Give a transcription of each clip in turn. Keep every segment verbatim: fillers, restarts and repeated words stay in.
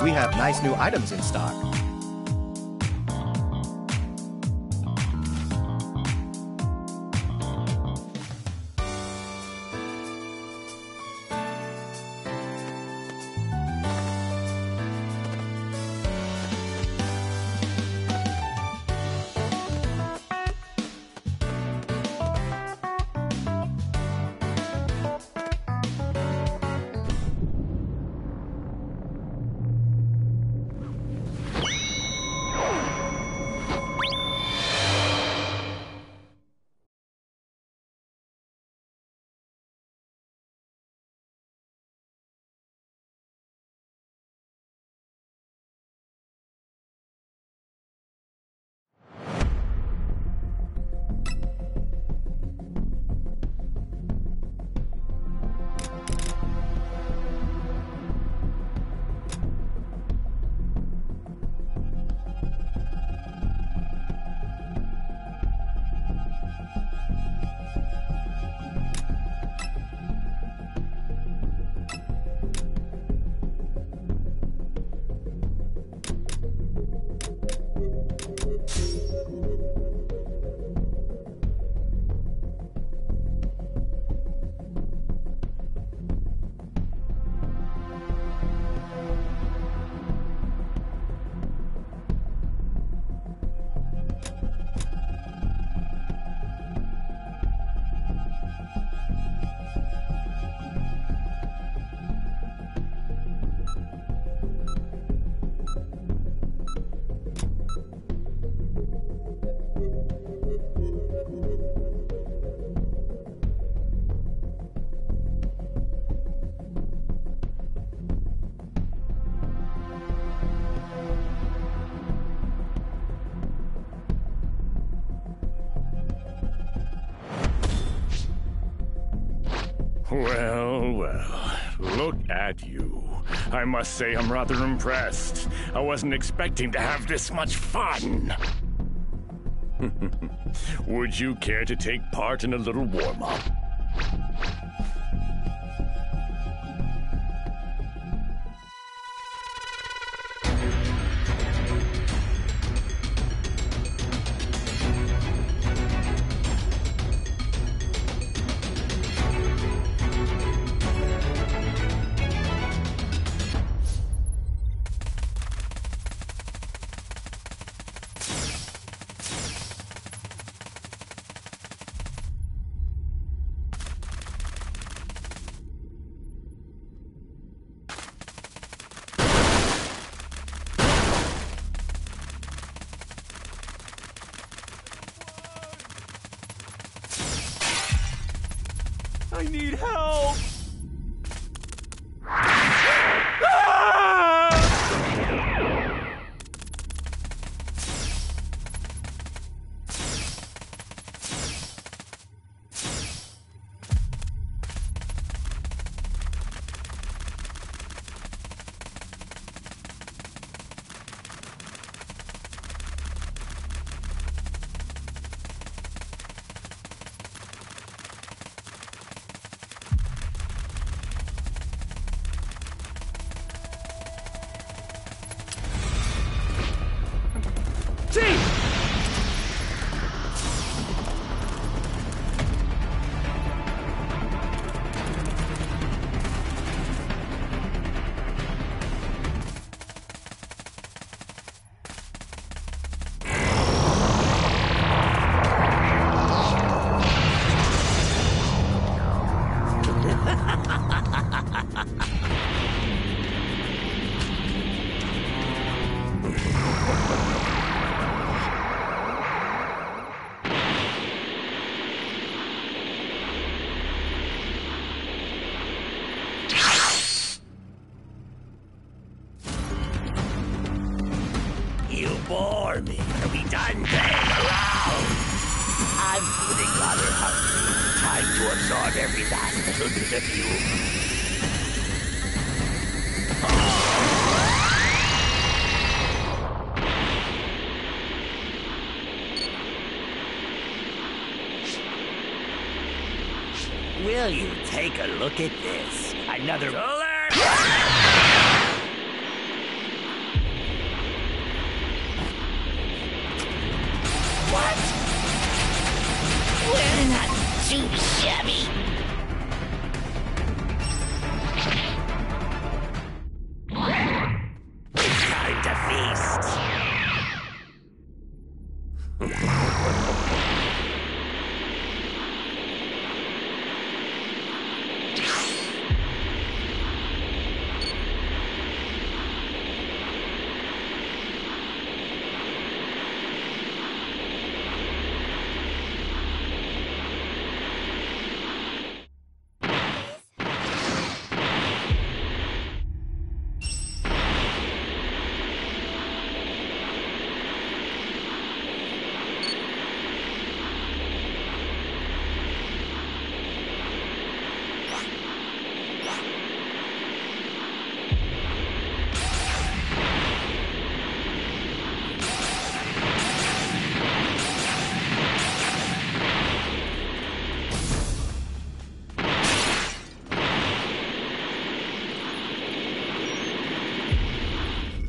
We have nice new items in stock. Well, well, look at you. I must say I'm rather impressed. I wasn't expecting to have this much fun. Would you care to take part in a little warm-up? I need help! You bore me. Are we done playing around? I'm feeling rather hungry. Time to absorb every last little bit of you. Will you take a look at this? Another...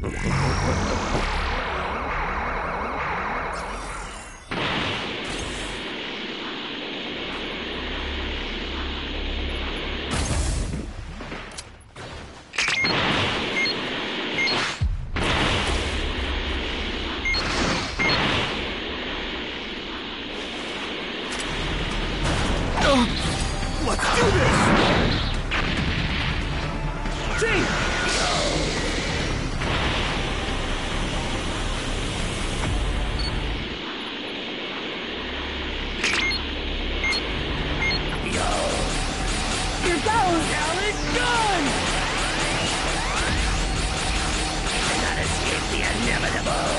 Let's do this! Jake! Here goes! Alex gun! Cannot escape the inevitable!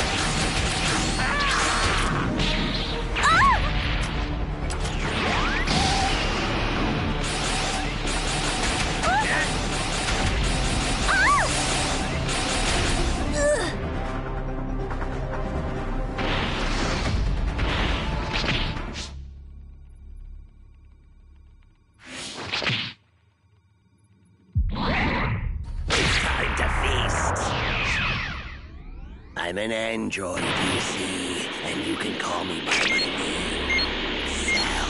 I'm an android, you see, and you can call me by my name, Cell.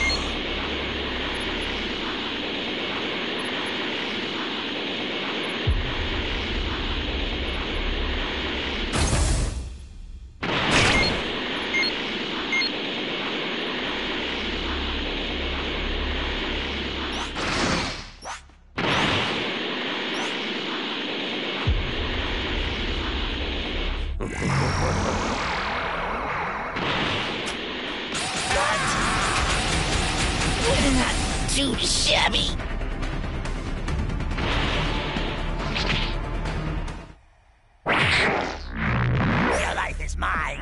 Not too shabby. Your life is mine.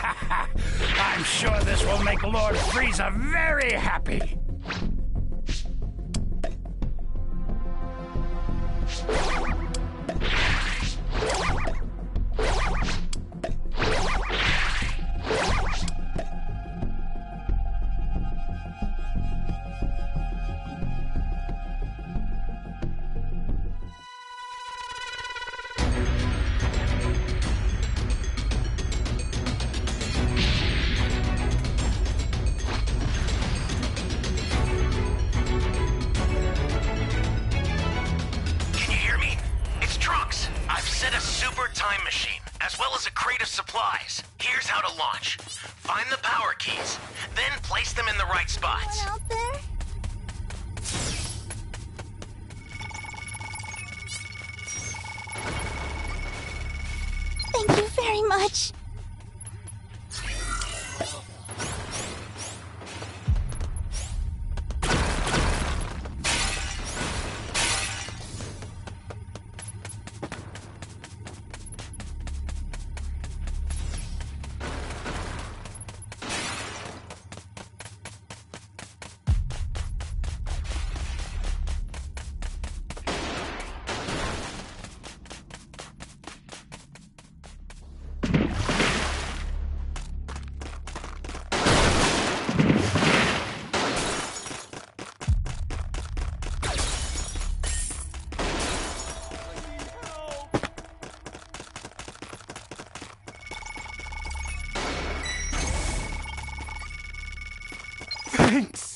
I'm sure this will make Lord Frieza very happy. Time machine, as well as a crate of supplies. Here's how to launch. Find the power keys, then place them in the right spots. Out there? Thank you very much. Thanks.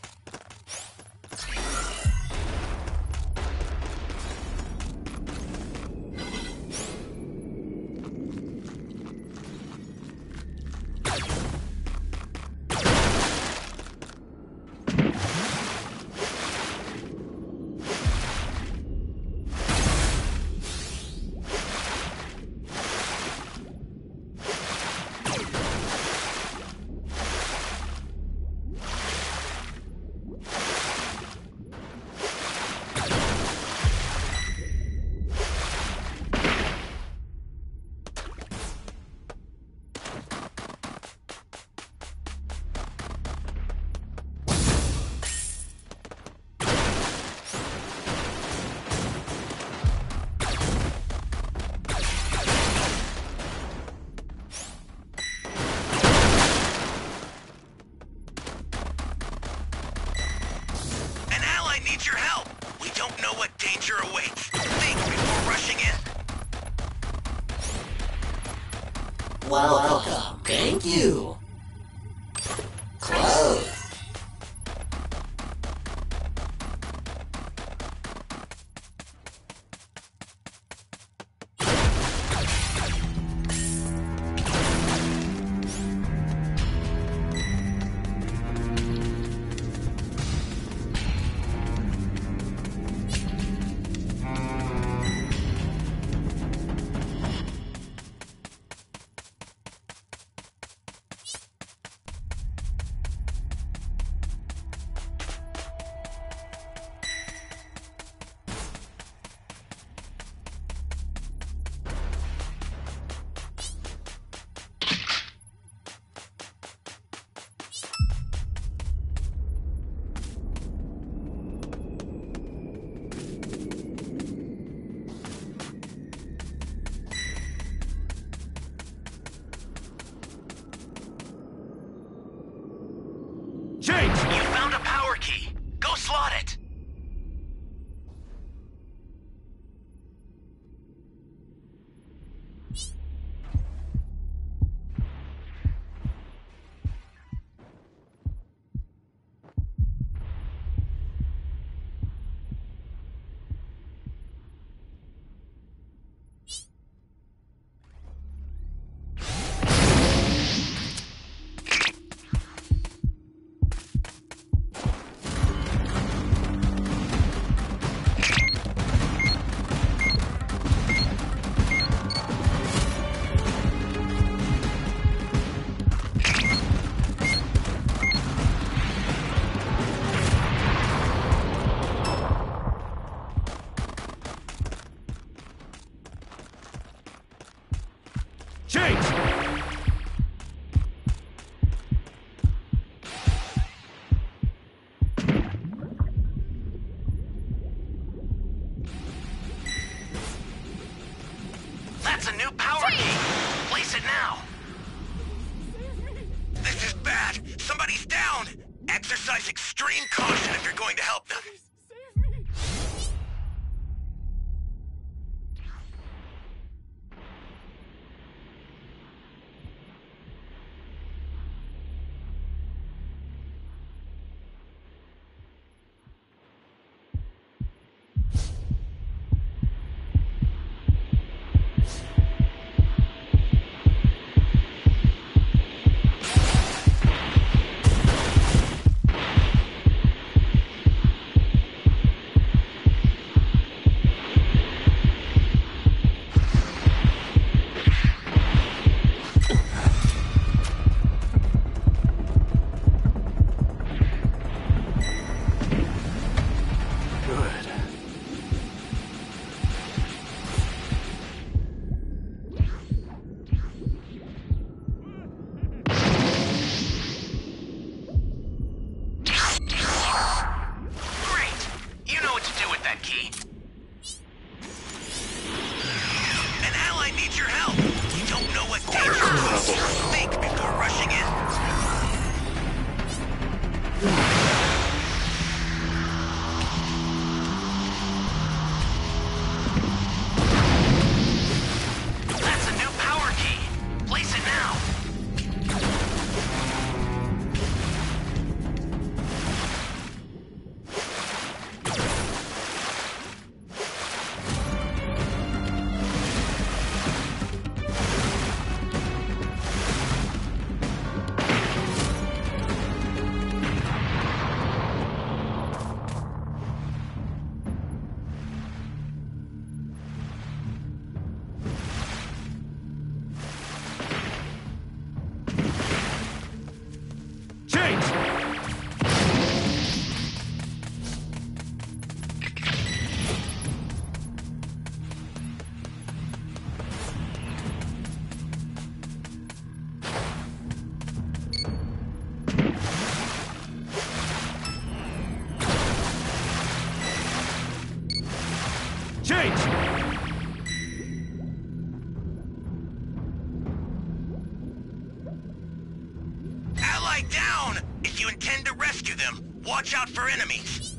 Need your help. We don't know what danger awaits. Think before rushing in. Welcome. Thank you. Close. extreme caution if you're going to help them. Save me! Change! Ally down! If you intend to rescue them, watch out for enemies.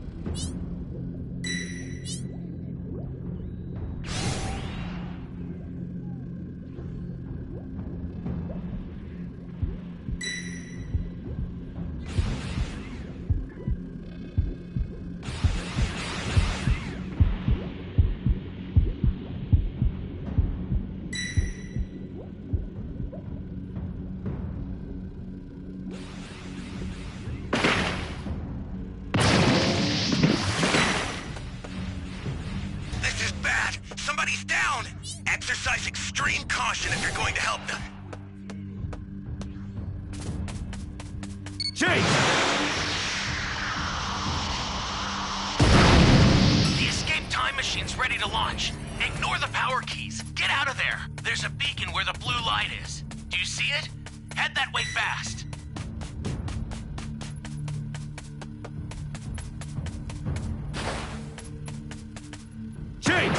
Somebody's down! Exercise extreme caution if you're going to help them. Change! The escape time machine's ready to launch. Ignore the power keys. Get out of there. There's a beacon where the blue light is. Do you see it? Head that way fast. Change!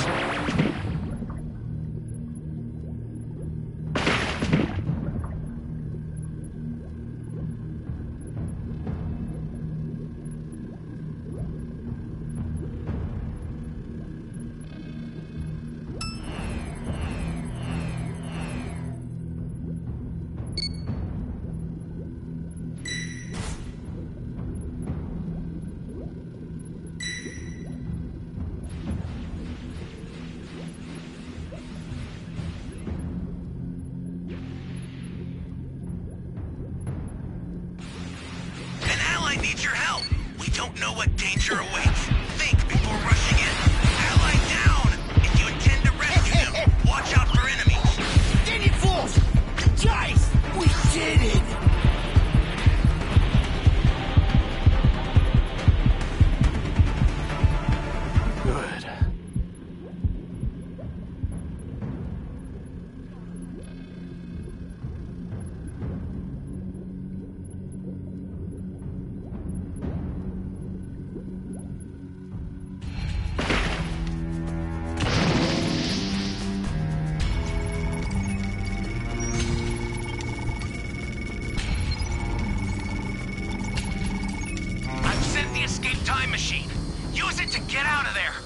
Needs your help. We don't know what danger awaits. Think before rushing in. Ally down! If you intend to rescue them, watch out for enemies. Dang it, fools! Guys, we did it! Good. to get out of there!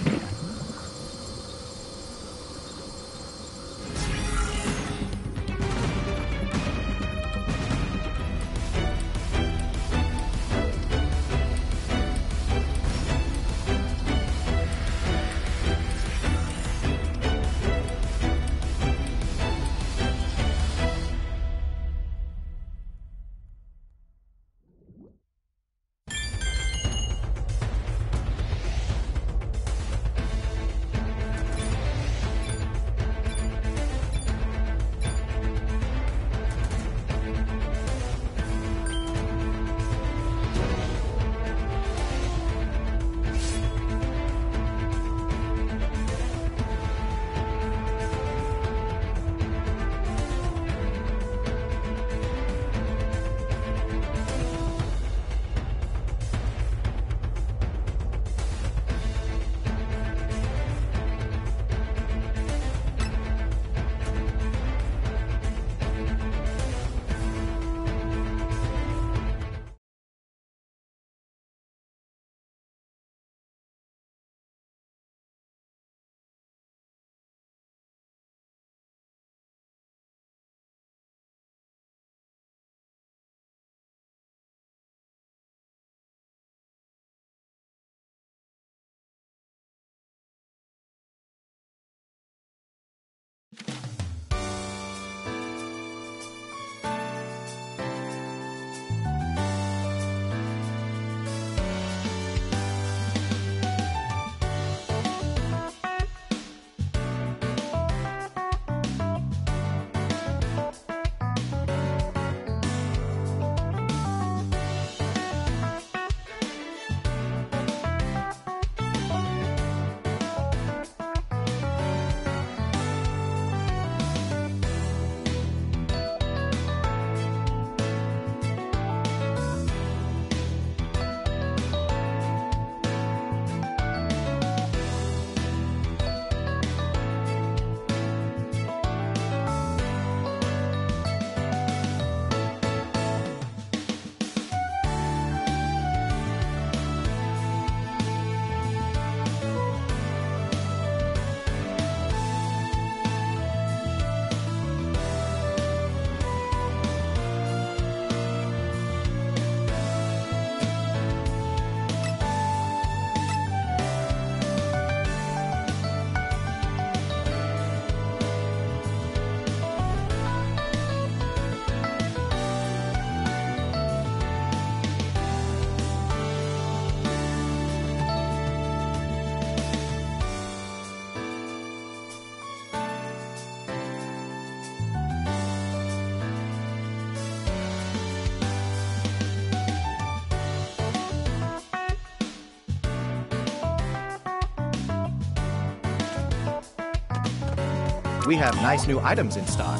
We have nice new items in stock.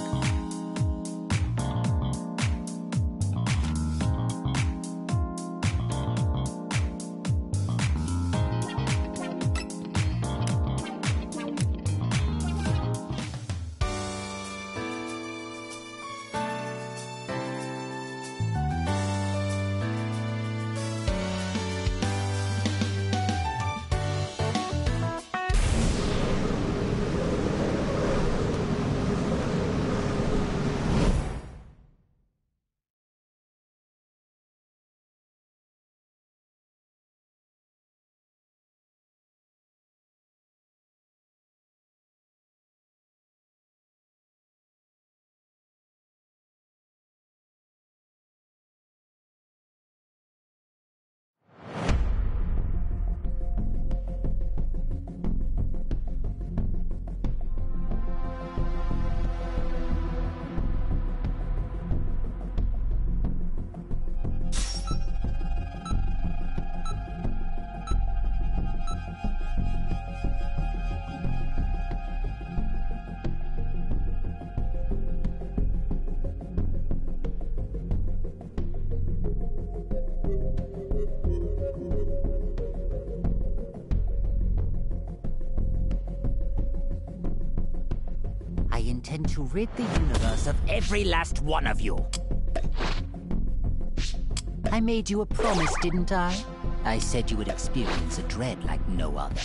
I intend to rid the universe of every last one of you. I made you a promise, didn't I? I said you would experience a dread like no other.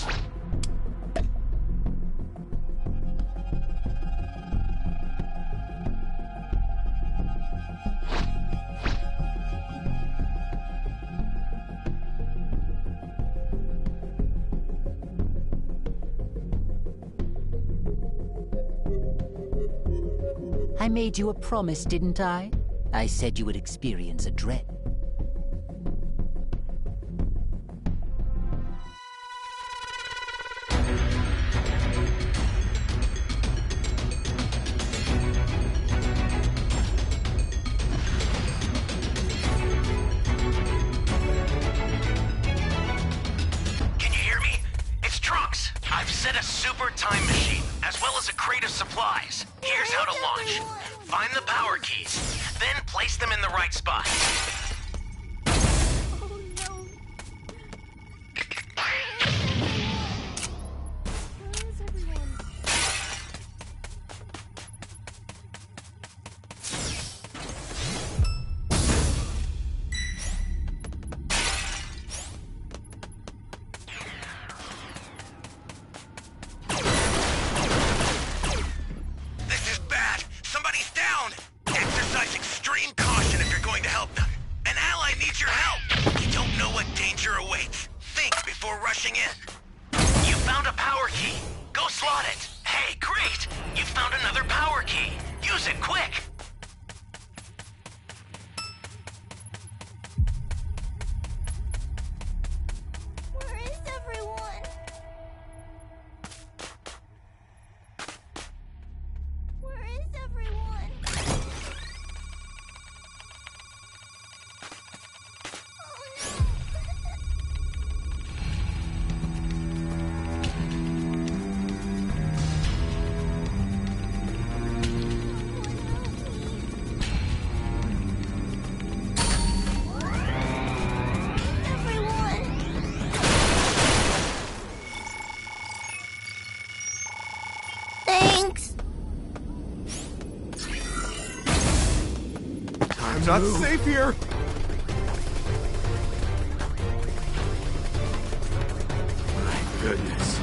I made you a promise, didn't I? I said you would experience a dread. Can you hear me? It's Trunks. I've set a super time machine, as well as a crate of supplies. Here's how to launch. Find the power keys, then place them in the right spot. Oh no. Where is everyone? This is bad. Somebody's down. Exercise extreme caution if you're going to help them. An ally needs your help. You don't know what danger awaits. Think before rushing in. You found a power key. Go slot it. Hey, great. You found another power key. Use it quick. Where is everyone? Where is everyone? Oh no. Everyone! Thanks! I'm not safe here. My goodness.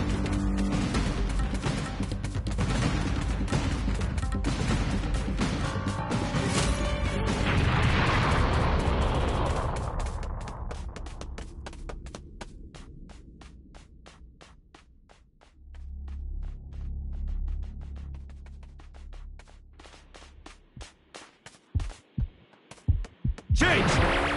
Change!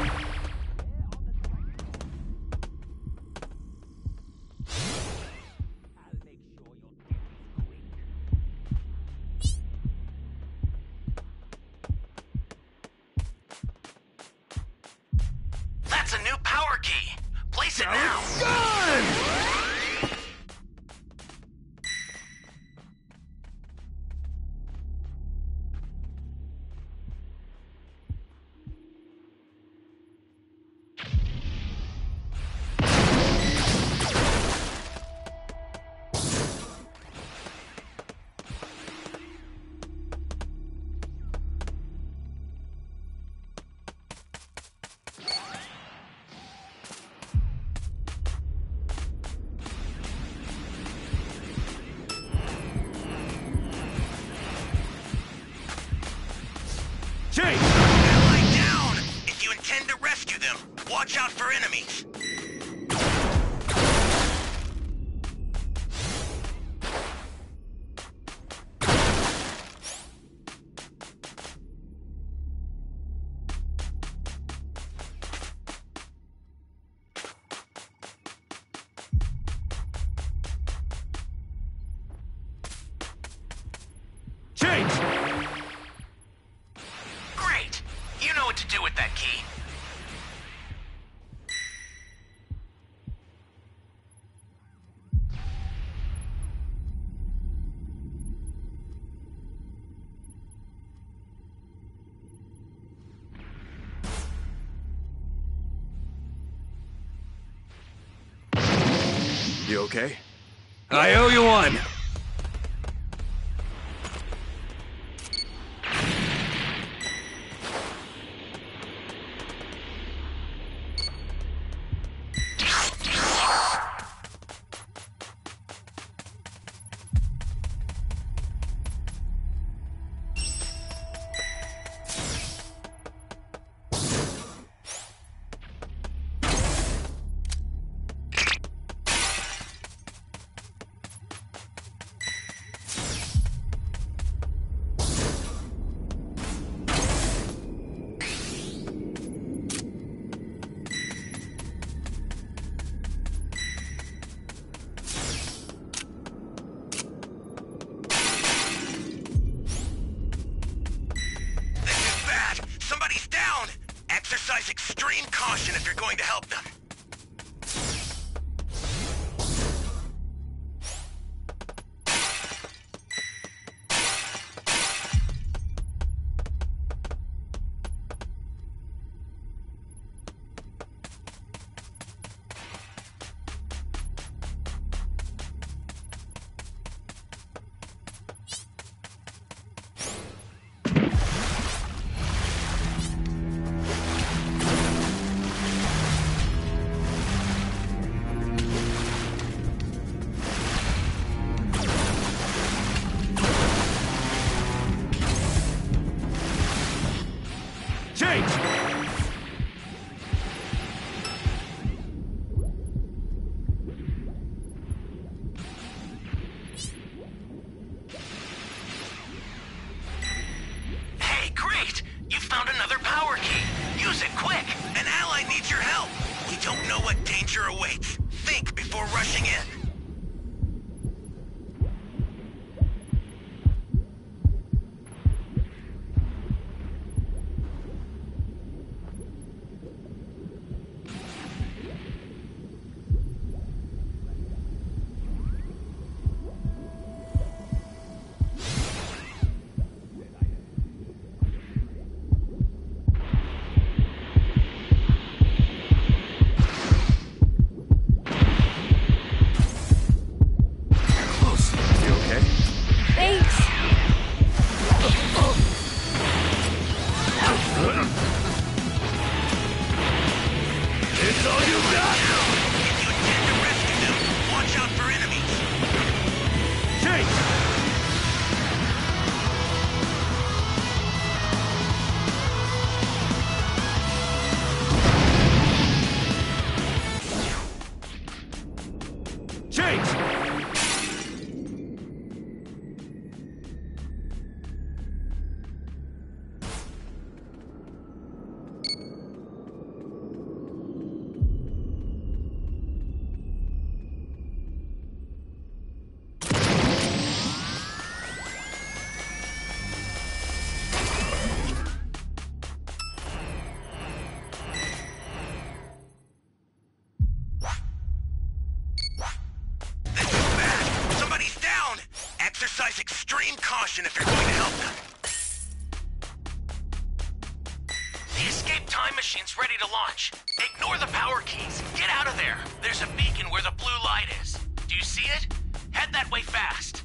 That's a new power key. Place it Now now. it's done! Change! Ally down! If you intend to rescue them, watch out for enemies. Change! Great! You know what to do with that key. You okay? I owe you one! Exercise extreme caution if you're going to help them. Change! Hey, great! You found another power key. Use it quick. An ally needs your help. You don't know what danger awaits. Think before rushing in. Exercise extreme caution if you're going to help them. The escape time machine's ready to launch. Ignore the power keys. Get out of there. There's a beacon where the blue light is. Do you see it? Head that way fast.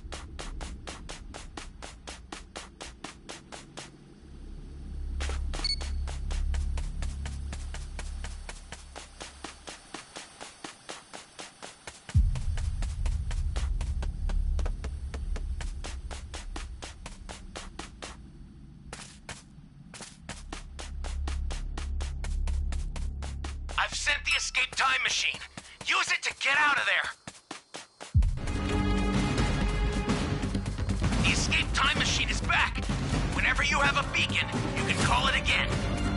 I've sent the escape time machine. Use it to get out of there. The escape time machine is back. Whenever you have a beacon, you can call it again.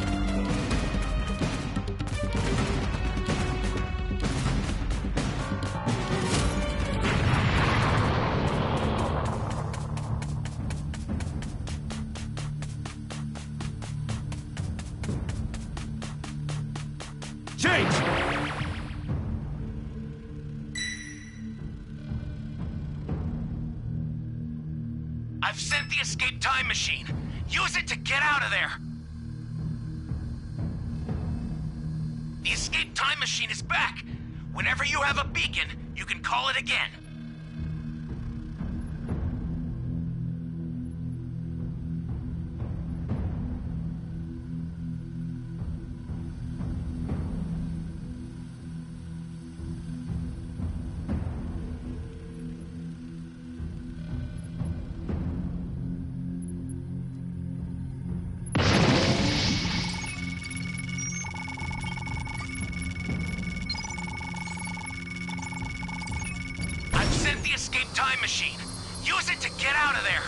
Change! I've sent the escape time machine. Use it to get out of there. The escape time machine is back. Whenever you have a beacon, you can call it again. Sent the escape time machine. Use it to get out of there.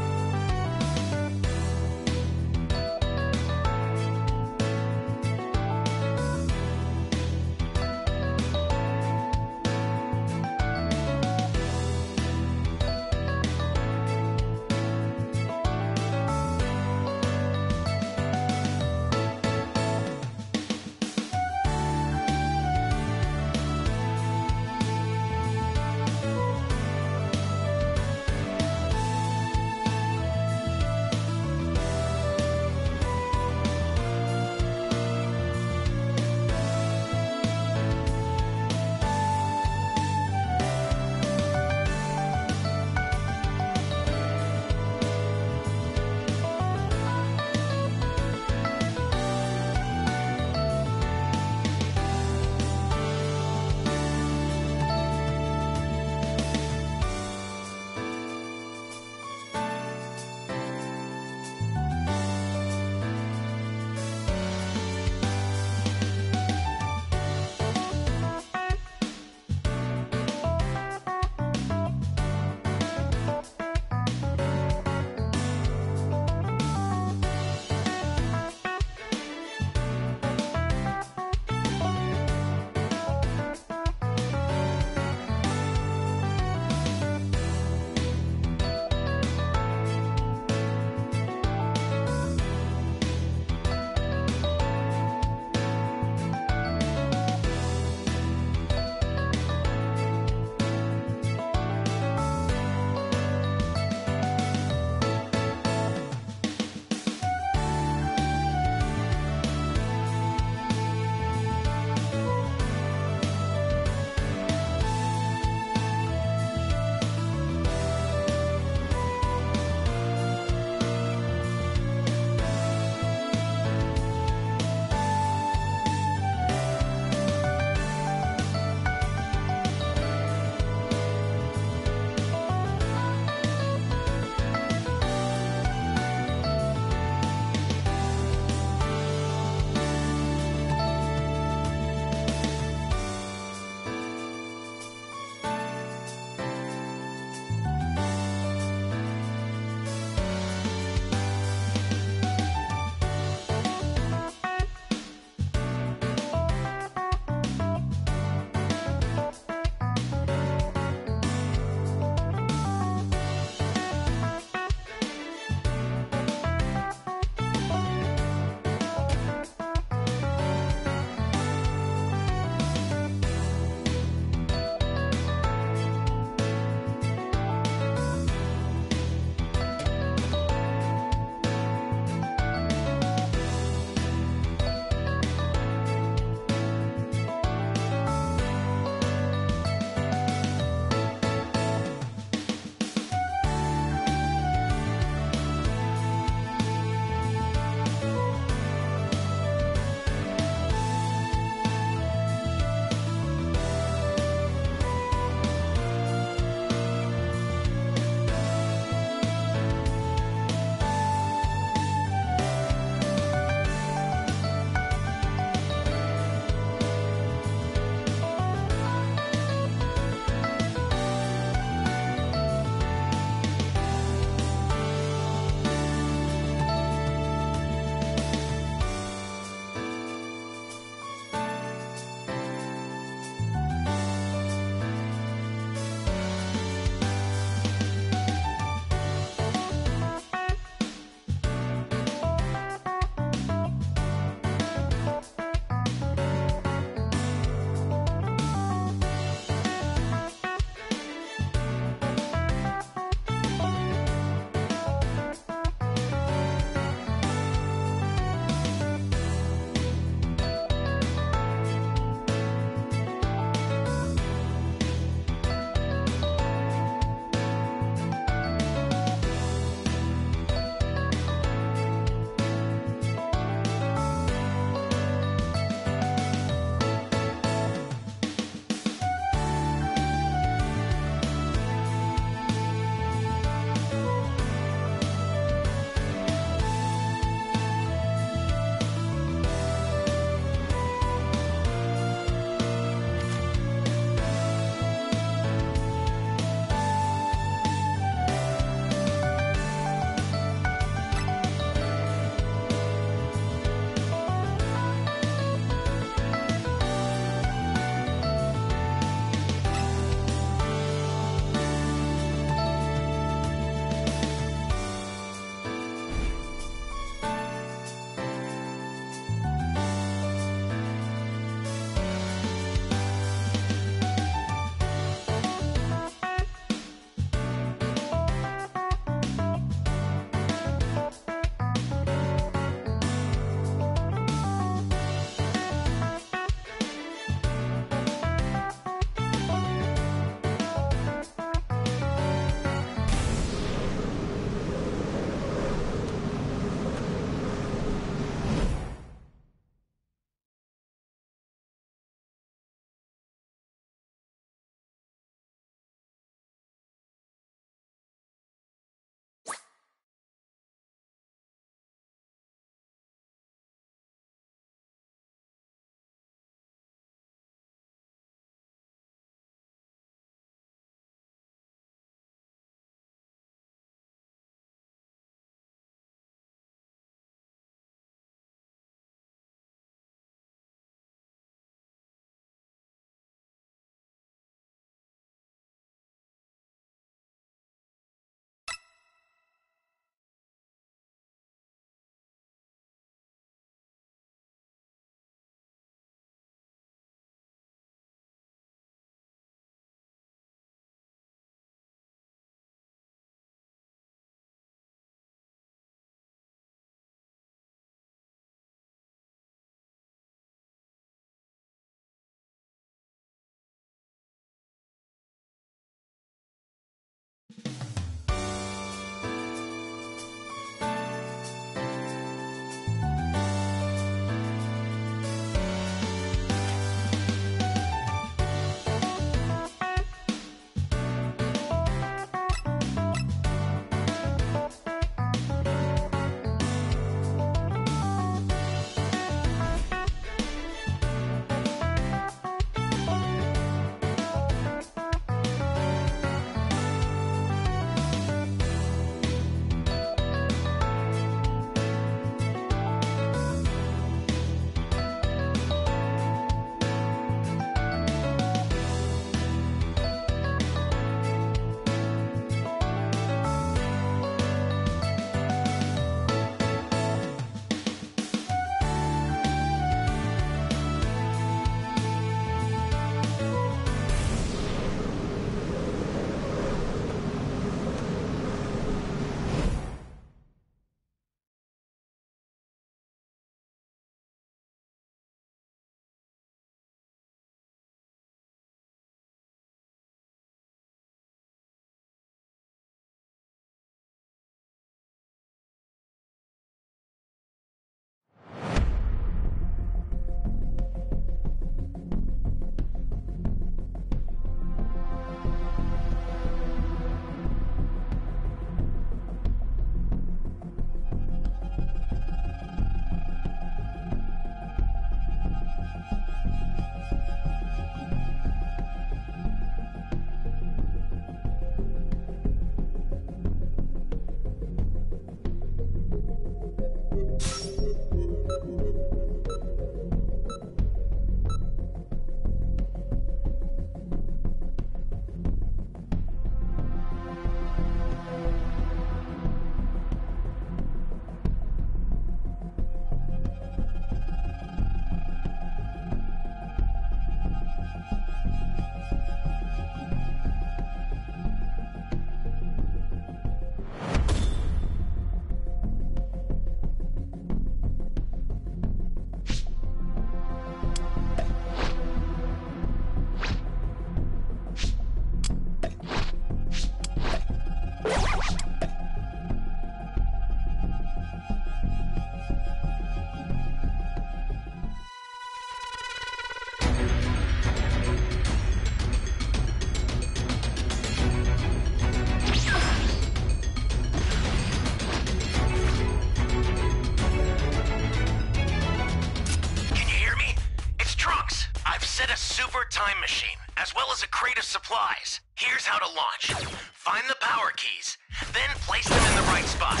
Time machine, as well as a crate of supplies. Here's how to launch. Find the power keys, then place them in the right spots.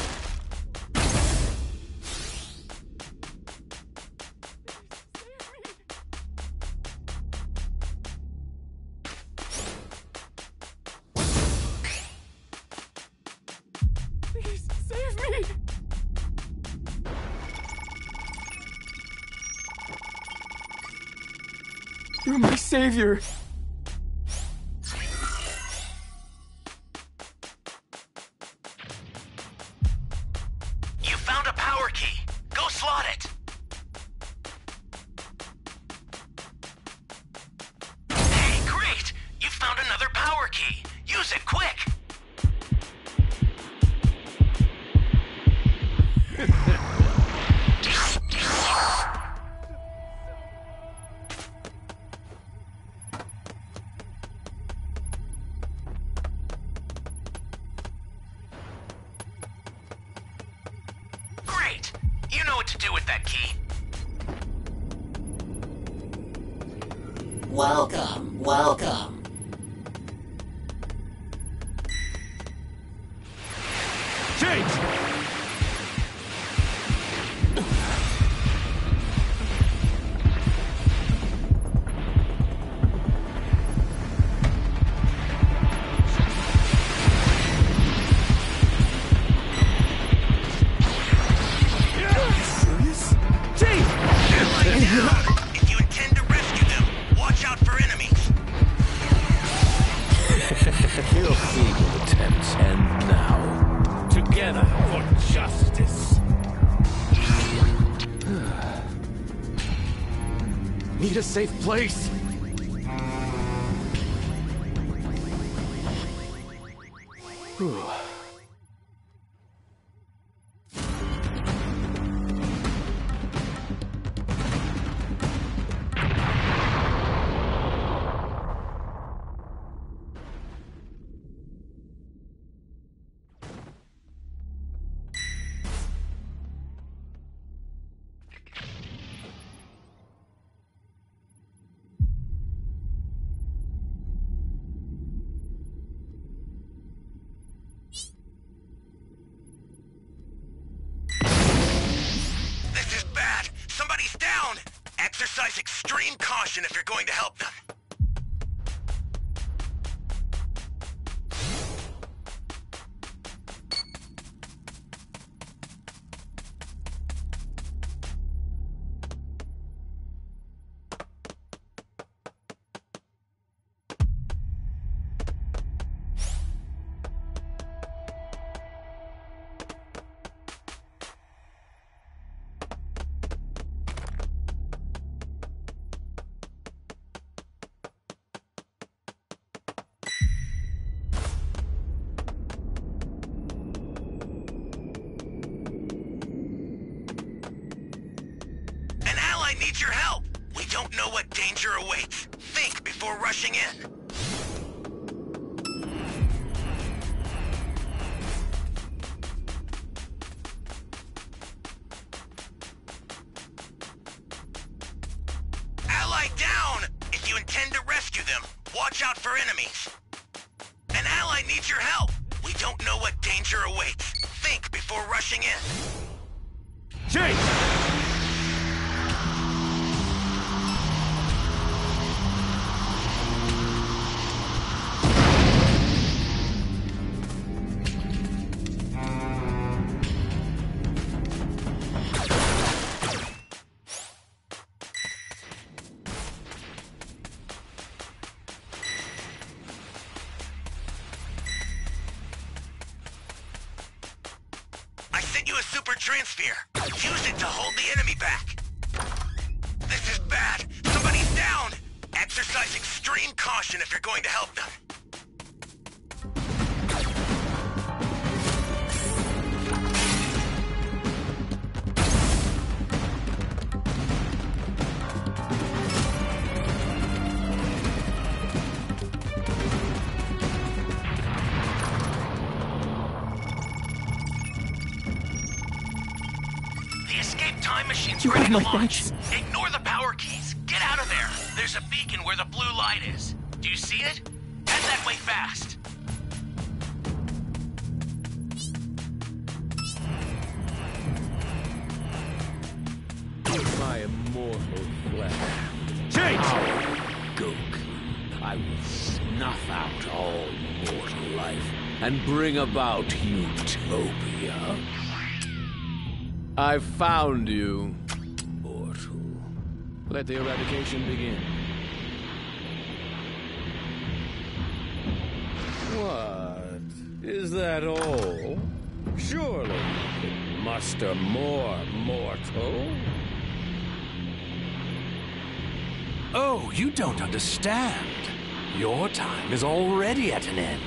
Please save me! You're my savior! You found a power key. Go slot it. Hey, great! You found another power key. Use it quick. You know what to do with that key. Welcome, welcome. Chase! If you intend to rescue them, watch out for enemies. Kill feeble attempts, and now, together for justice. Need a safe place. Whew. Exercise extreme caution if you're going to help them. Need your help. We don't know what danger awaits. Think before rushing in. Ally down! If you intend to rescue them, watch out for enemies. An ally needs your help. We don't know what danger awaits. Think before rushing in. Chase! You a super transfer. Use it to hold the enemy back. This is bad. Somebody's down. Exercise extreme caution if you're going to help them. time machine's You ready have to my launch. thanks. Ignore the power keys. Get out of there. There's a beacon where the blue light is. Do you see it? Head that way fast. My immortal flesh. Change! Goku, I will snuff out all mortal life and bring about utopia. I found you, mortal. Let the eradication begin. What? Is that all? Surely you can muster more, mortal. Oh, you don't understand. Your time is already at an end.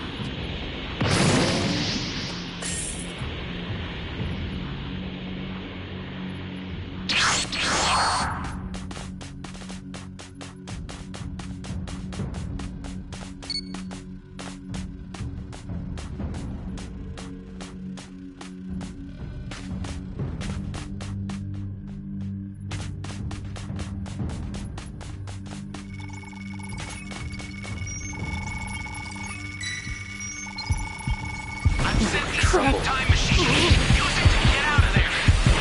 Trouble. Time machine. Use it to get out of there.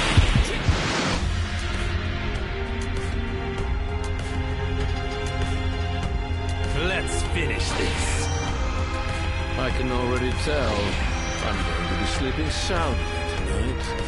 Let's finish this. I can already tell I'm going to be sleeping soundly tonight.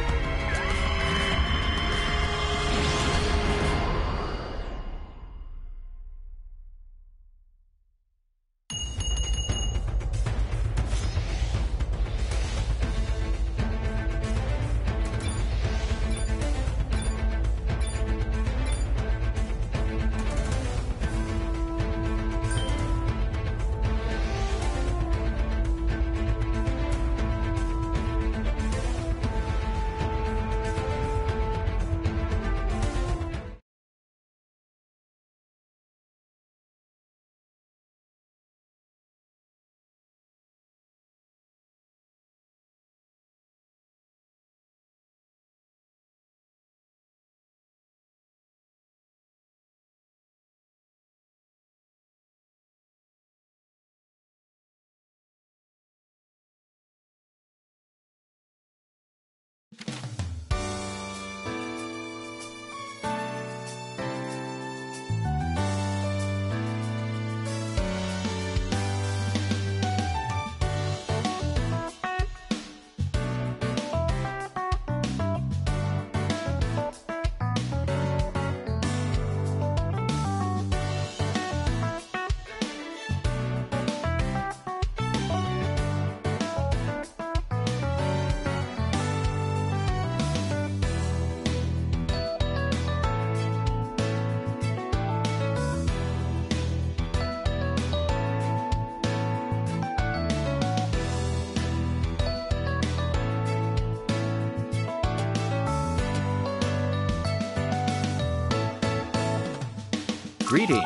Greetings.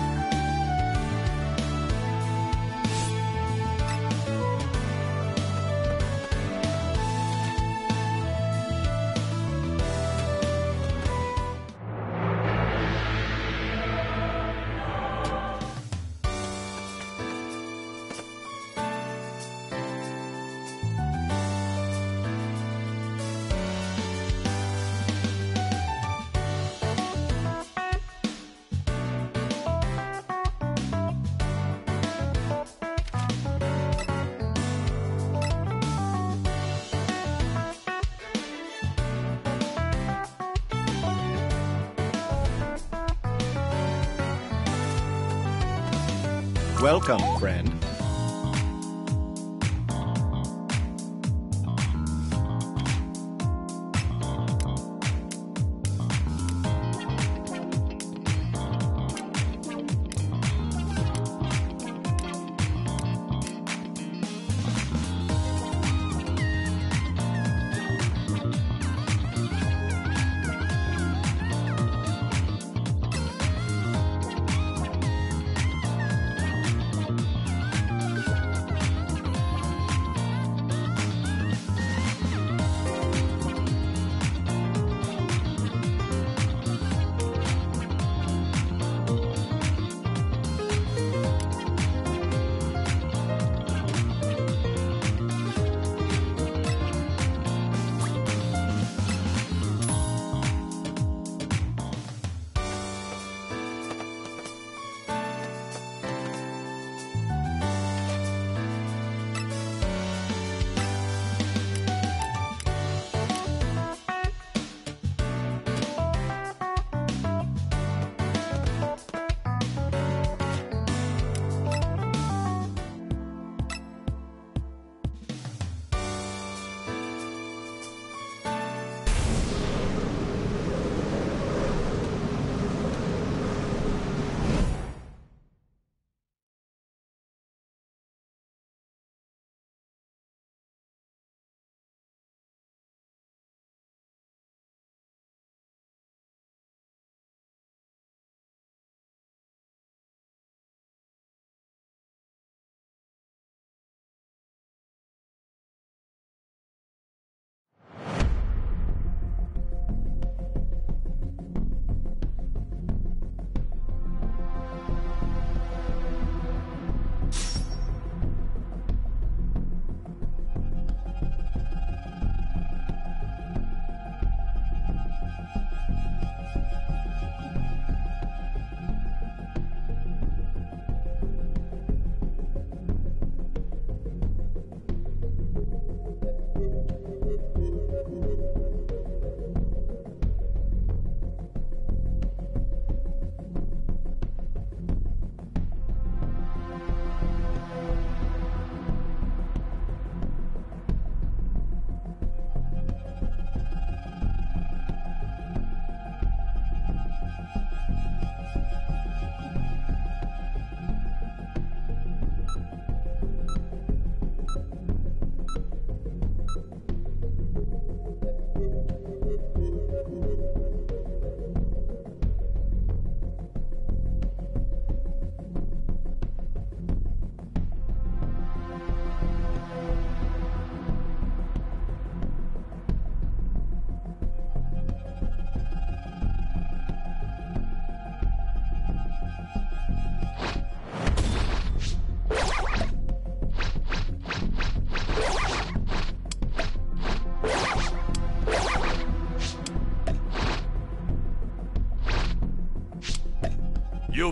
Welcome, friend.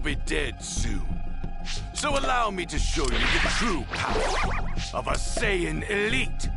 be dead soon. So allow me to show you the true power of a Saiyan elite.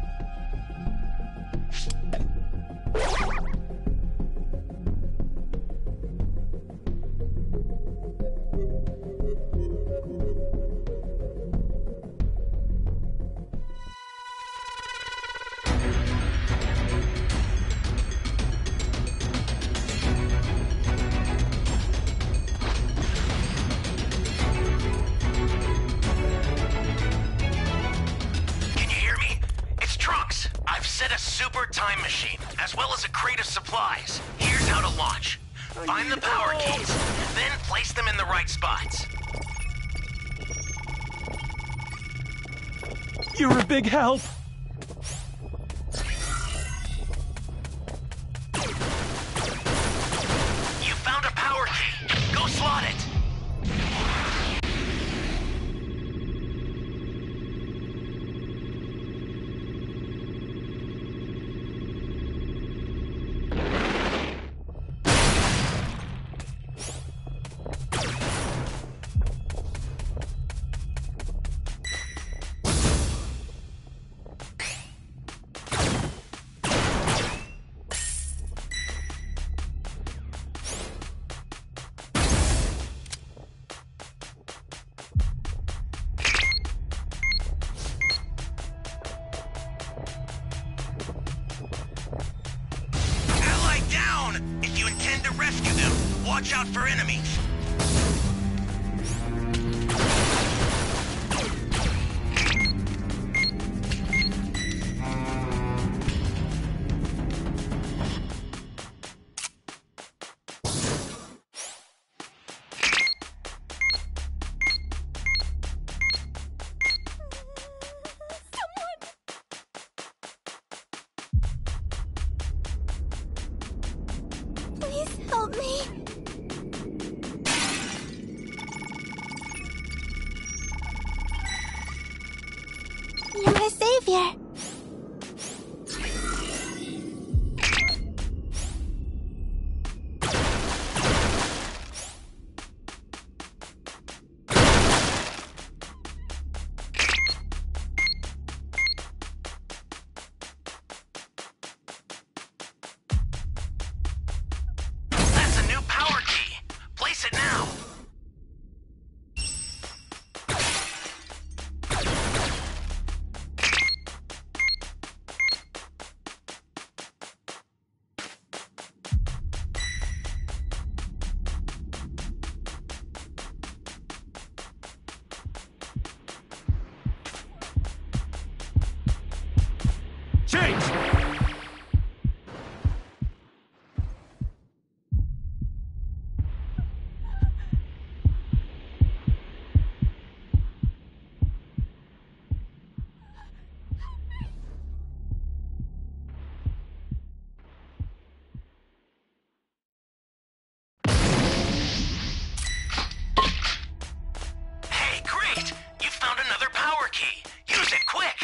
Time machine, as well as a crate of supplies. Here's how to launch. Find the power keys, then place them in the right spots. You're a big help. You found a power key. Go slot it. If you intend to rescue them, watch out for enemies. Please help me. You're my savior. Change! Hey, great! You found another power key. Use it quick!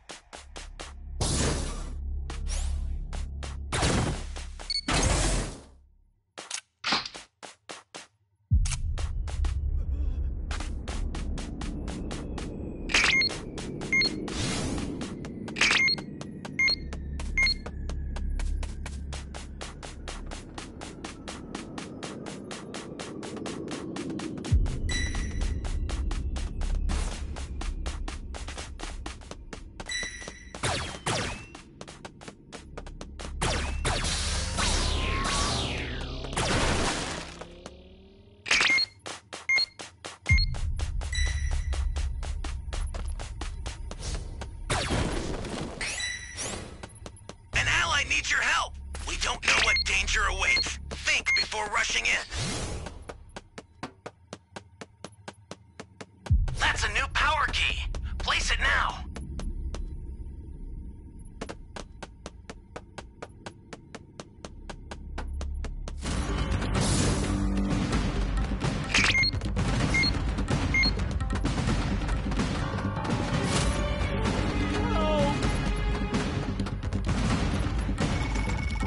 Needs your help. We don't know what danger awaits. Think before rushing in. That's a new power key. Place it now.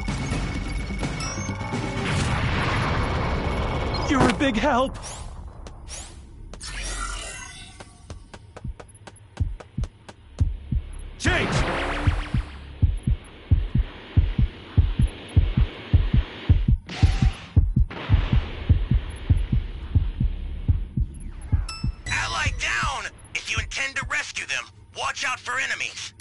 You're a big help. Change! Ally down! If you intend to rescue them, watch out for enemies.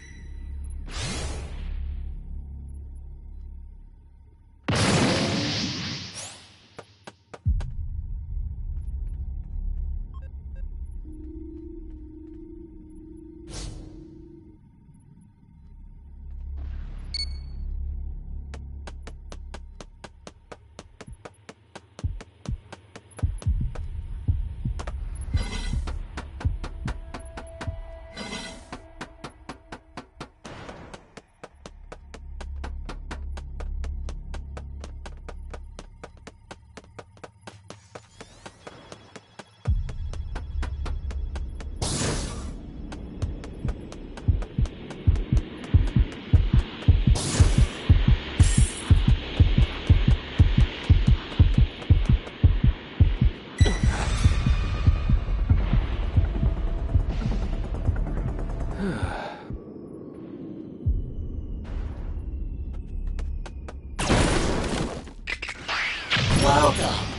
Welcome.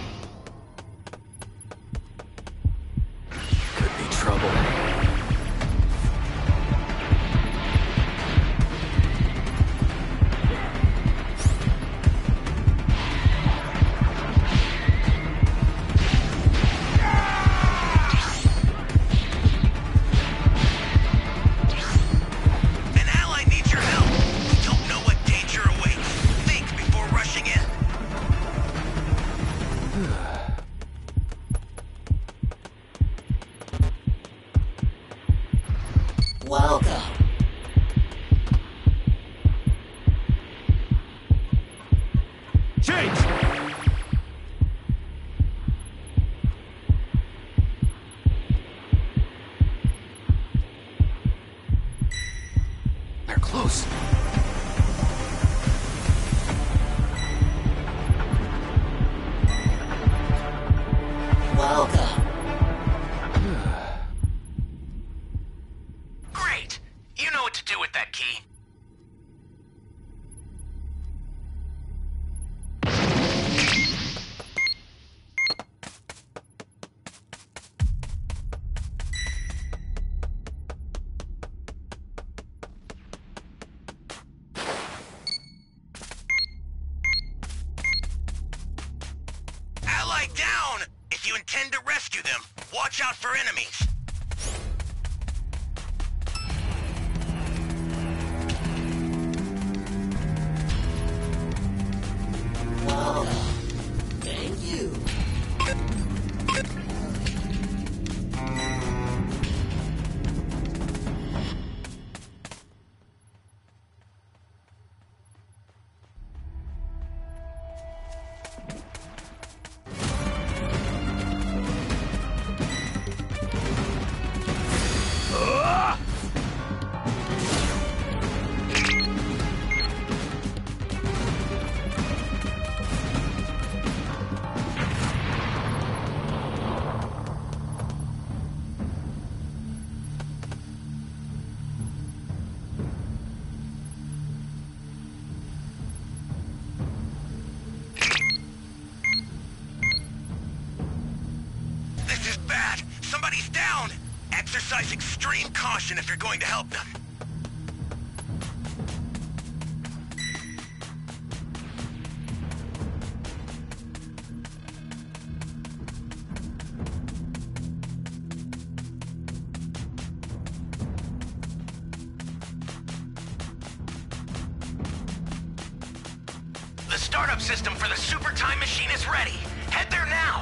Could be trouble. An ally needs your help. You don't know what danger awaits. Think before rushing in. Welcome. Change! They're close. Welcome. Great. You know what to do with that key. Ally down! If you intend to rescue them, watch out for enemies. Welcome. Thank you. This is bad. Somebody's down. Exercise extreme caution if you're going to help them. The startup system for the super time machine is ready. Head there now.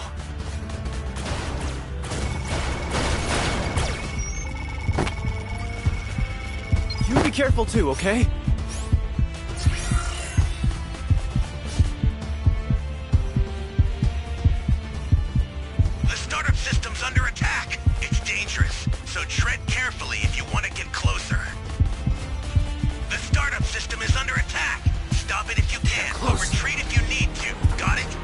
You be careful too, okay? The startup system's under attack. It's dangerous, so tread carefully if you want to get closer. The startup system is under attack. Stop it if you can, or retreat if you need to. Got it?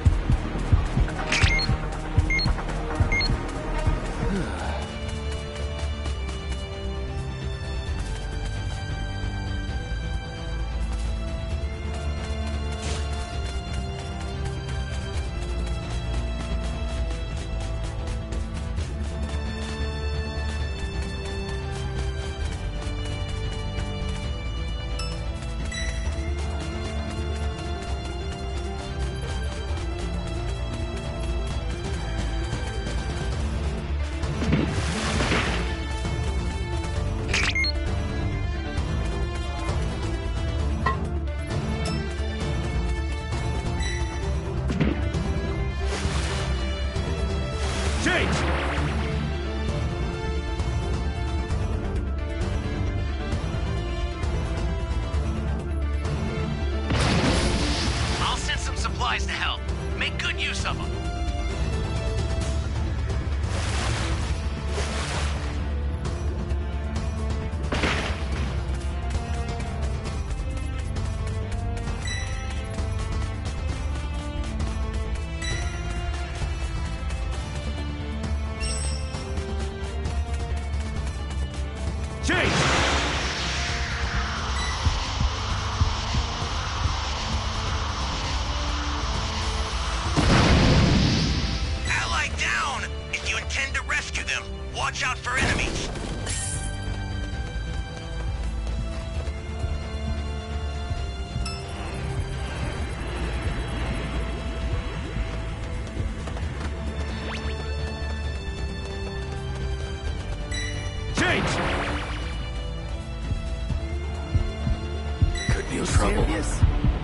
supplies to help. Make good use of them. Watch out for enemies! Change! Could be trouble. Serious?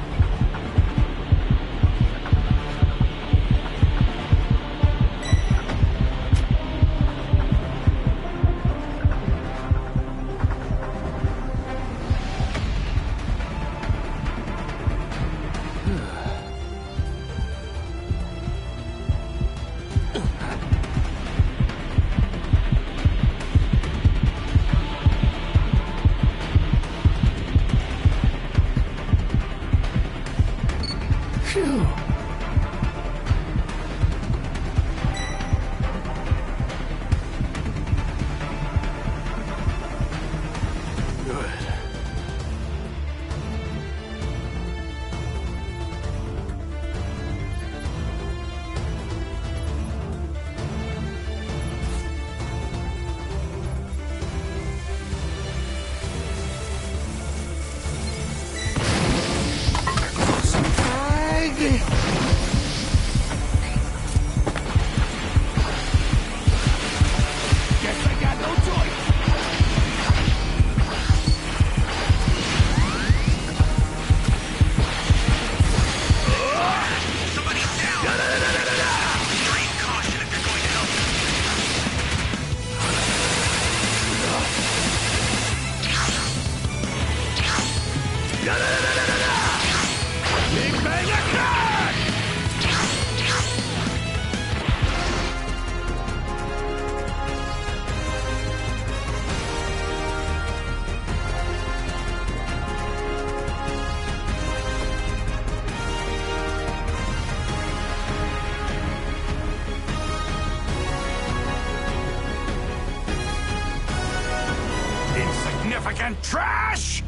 Insignificant trash!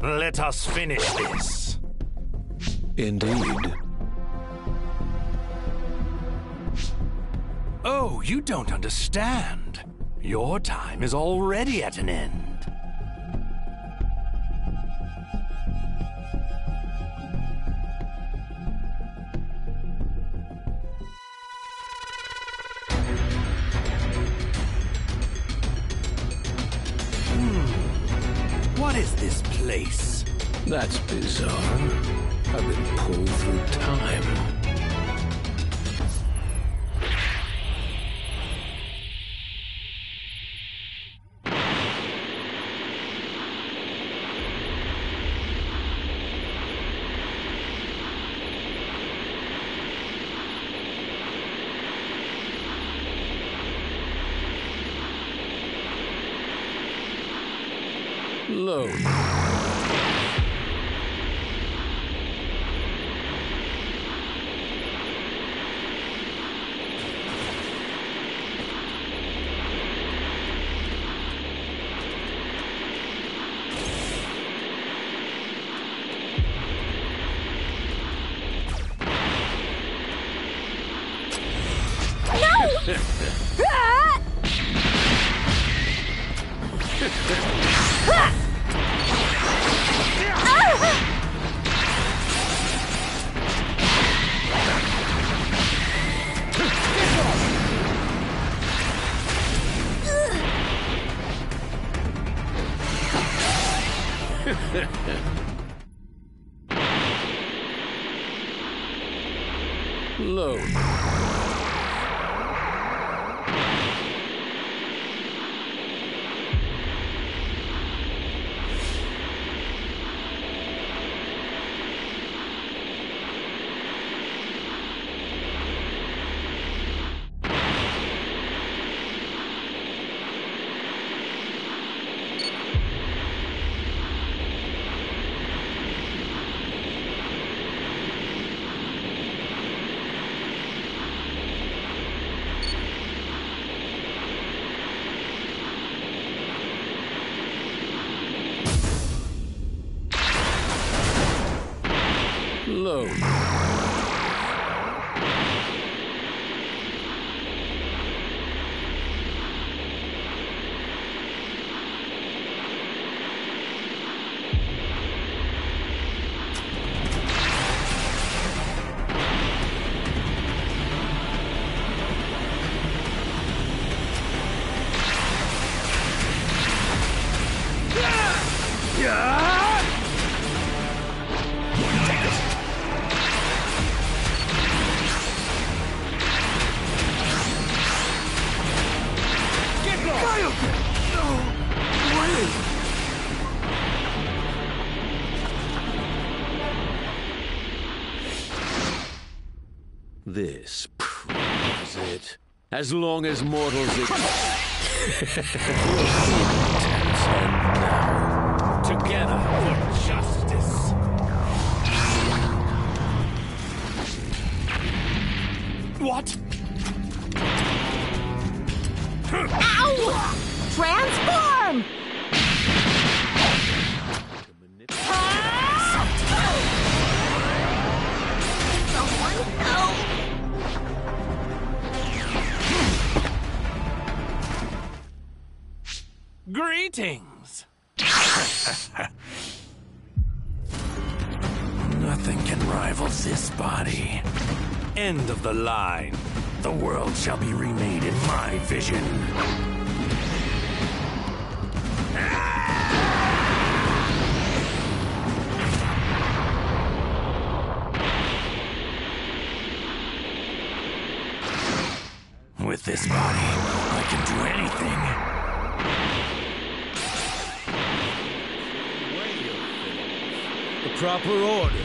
Let us finish this. Indeed. Oh, you don't understand. Your time is already at an end. Hmm. What is this place? That's bizarre. I've been pulled through time. Load. Load. Load. This proves it. As long as mortals exist. And now, together for justice. What? Ow! Transform! Someone help! Greetings! Nothing can rival this body. End of the line. The world shall be remade in my vision. With this body, I can do anything. The proper order.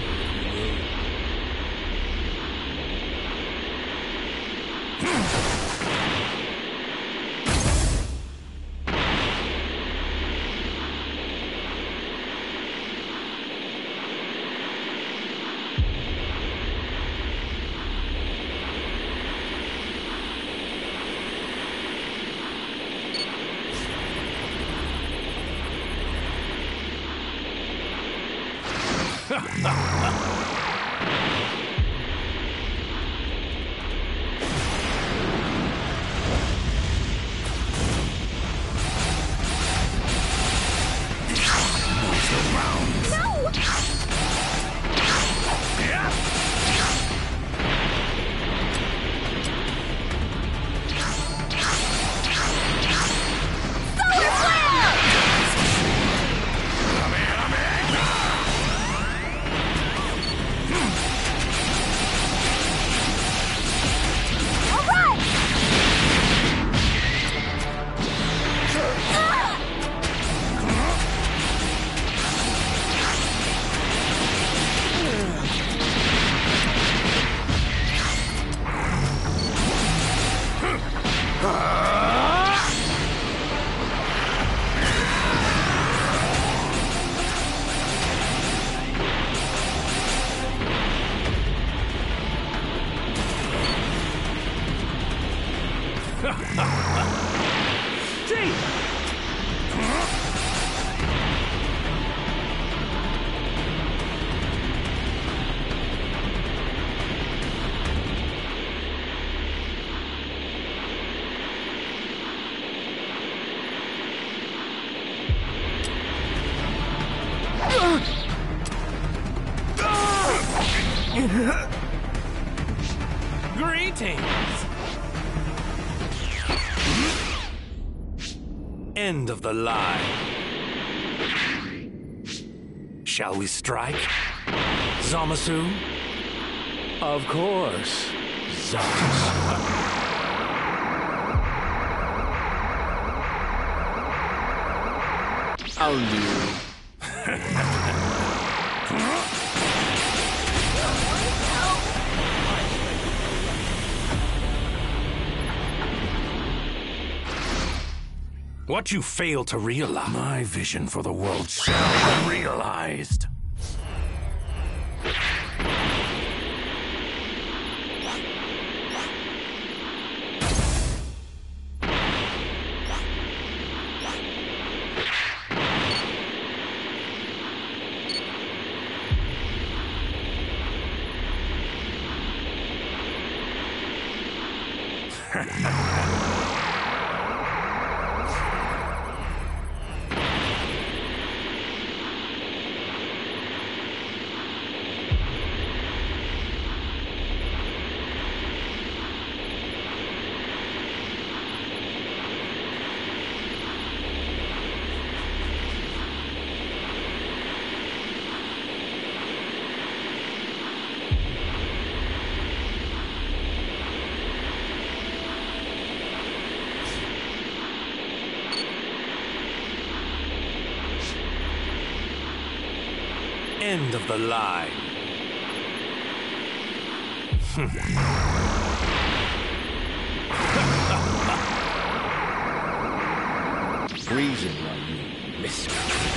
Greetings! End of the line. Shall we strike? Zamasu? Of course, Zamasu. I'll do. What you fail to realize, my vision for the world shall be realized. End of the line. Reason why you miscreant.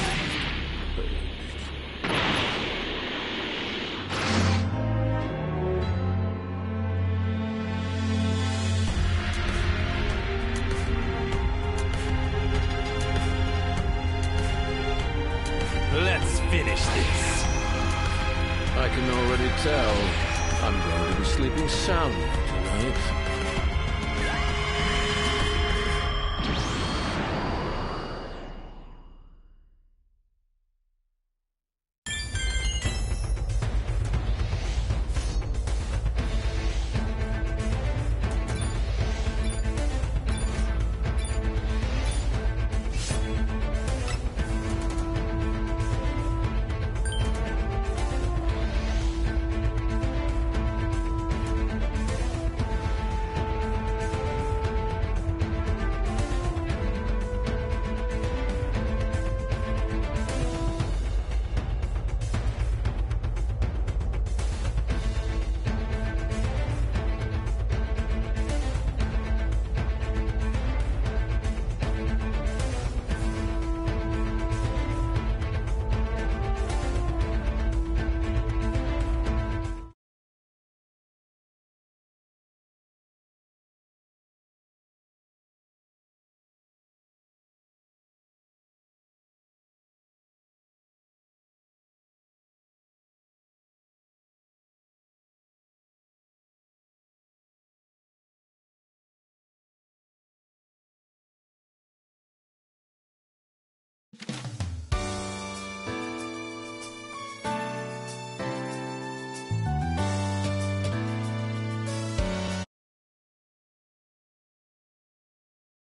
Let's finish this. I can already tell I'm going to be sleeping soundly tonight.